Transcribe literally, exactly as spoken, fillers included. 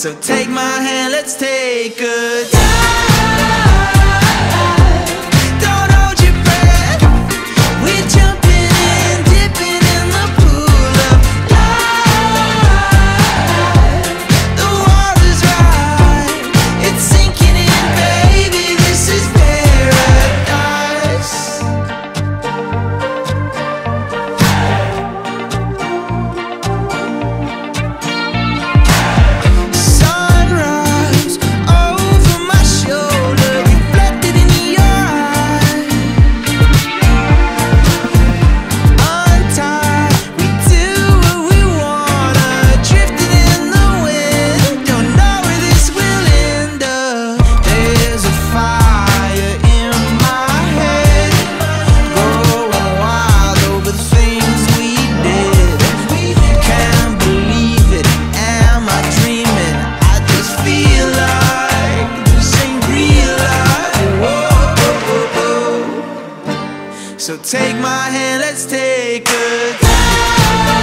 So take my hand, let's take a dive. Don't hold your breath. We're jumping in, dipping in the pool of life. The water's right, it's sinking in, baby. This is paradise. Sunrise over my shoulder, reflected in your eye. Untied, we do what we wanna, drifting in the wind. Don't know where this will end up. There's a fire in my head, growing wild over the things we did. Can't believe it, am I dreaming? I just feel like this ain't real life. Whoa, whoa, whoa. So take my hand, let's take a dive.